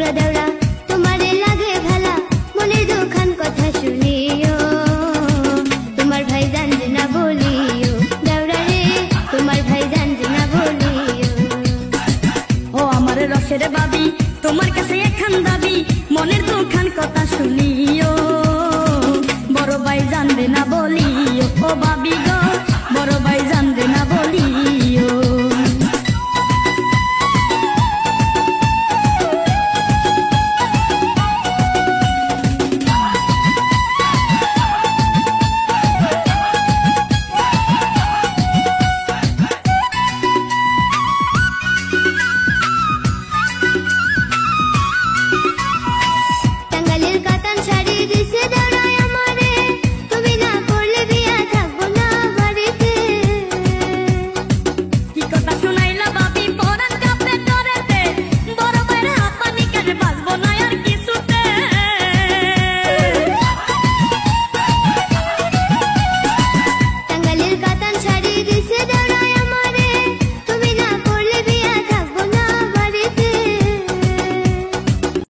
देवरा तुम्हारे लागे भला मने दुखान कथा शुनियो तुम्हार भाई जान ना बोलियो देवरा रे तुम्हार भाई जान ना बोलियो ओ हमारे रसेर बाबी तुम्हार काছে এখান দাবি মনের দুখান কথা শুনিও বড় ভাই জানবে না বলিও ও বাবি।